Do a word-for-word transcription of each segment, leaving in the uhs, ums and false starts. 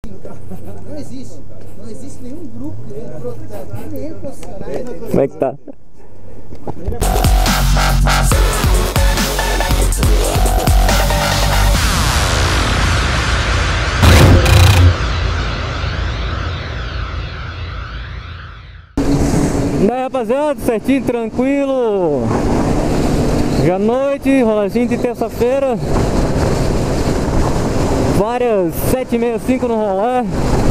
Não existe. Não existe nenhum grupo, nenhum protagonista, nenhum concessionário. Como é que tá? E aí, rapaziada, certinho, tranquilo. Já à noite, rolezinho de terça-feira. Várias sete e sessenta e cinco no rolê.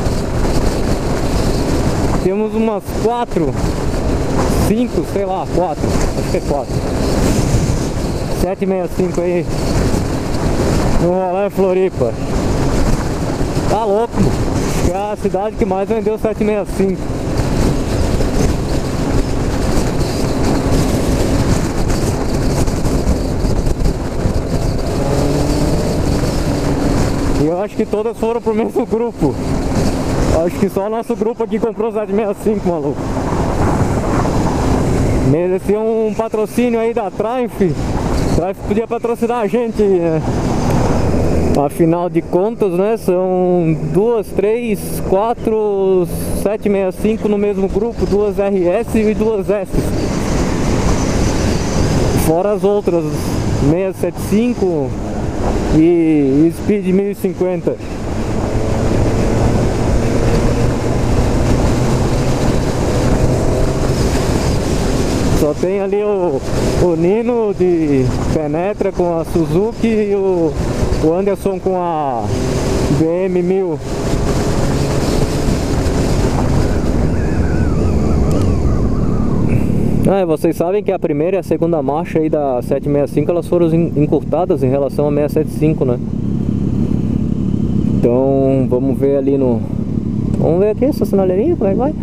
Temos umas quatro, cinco, sei lá, quatro, acho que é quatro. sete e sessenta e cinco aí no rolê Floripa. Tá louco, que é a cidade que mais vendeu sete e sessenta e cinco. E eu acho que todas foram pro mesmo grupo. Acho que só o nosso grupo aqui comprou sete e sessenta e cinco, maluco. Merecia um patrocínio aí da Triumph. Triumph podia patrocinar a gente, né? Afinal de contas, né? São duas, três, quatro, sete e sessenta e cinco no mesmo grupo. Duas R S e duas S. Fora as outras seiscentos e setenta e cinco e Speed mil e cinquenta. Só tem ali o, o Nino de Penetra com a Suzuki e o, o Anderson com a B M mil. Ah, vocês sabem que a primeira e a segunda marcha aí da sete e sessenta e cinco elas foram encurtadas em relação a seiscentos e setenta e cinco, né? Então vamos ver ali no... Vamos ver aqui essa sinaleirinha, como é que vai?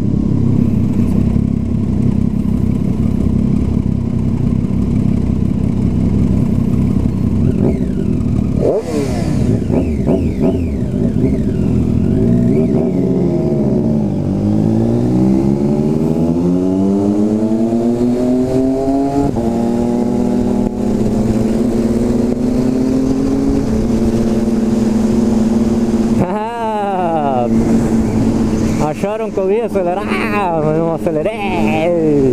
Acharam que eu ia acelerar, mas não acelerei.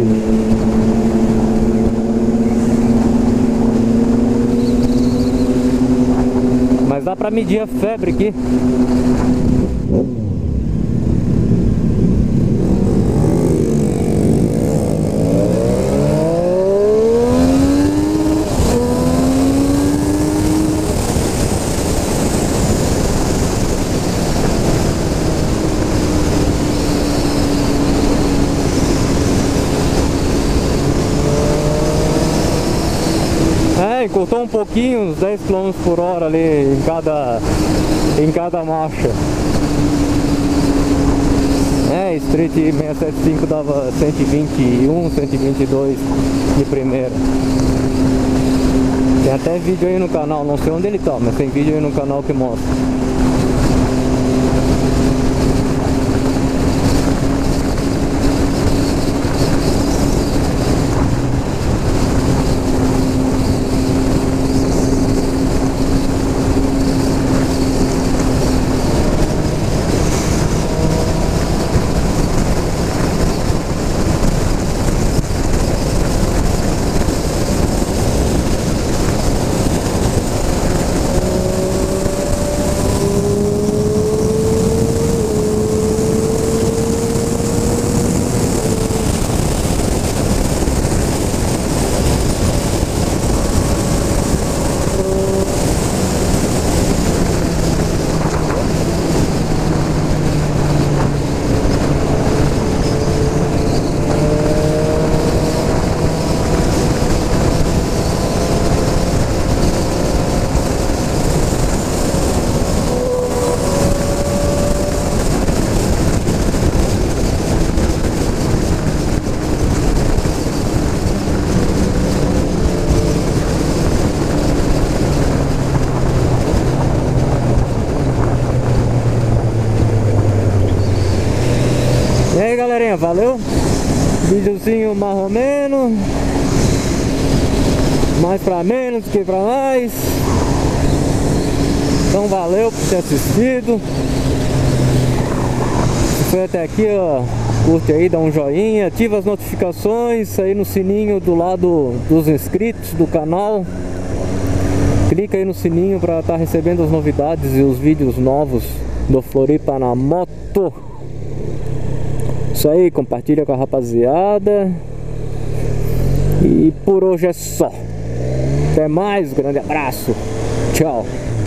Mas dá pra medir a febre aqui. Encurtou um pouquinho, uns dez quilômetros por hora ali em cada, em cada marcha. É, Street seiscentos e setenta e cinco dava cento e vinte e um, cento e vinte e dois de primeira. Tem até vídeo aí no canal, não sei onde ele tá, mas tem vídeo aí no canal que mostra. E aí, galerinha, valeu? Videozinho mais ou menos, mais pra menos que pra mais. Então valeu por ter assistido. foi até aqui, ó, curte aí, dá um joinha, ativa as notificações aí no sininho do lado dos inscritos do canal. Clica aí no sininho para estar recebendo as novidades e os vídeos novos do Floripa na moto. Isso aí, compartilha com a rapaziada. E por hoje é só. Até mais, grande abraço. Tchau.